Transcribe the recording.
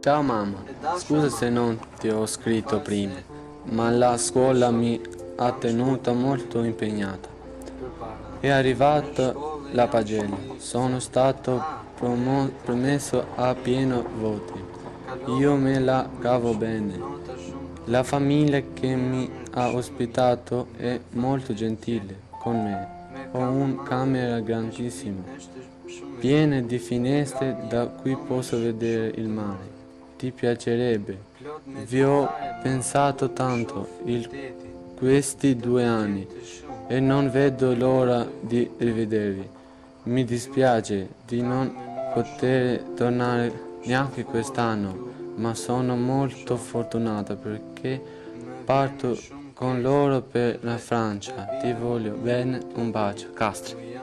Ciao mamma, scusa se non ti ho scritto prima, ma la scuola mi ha tenuta molto impegnata. È arrivata la pagella, sono stato promesso a pieno voti. Io me la cavo bene. La famiglia che mi ha ospitato è molto gentile con me. Ho una camera grandissima, piena di finestre da cui posso vedere il mare. Ti piacerebbe? Vi ho pensato tanto questi 2 anni e non vedo l'ora di rivedervi. Mi dispiace di non poter tornare neanche quest'anno, ma sono molto fortunata perché parto con loro per la Francia. Ti voglio bene, un bacio, Castro.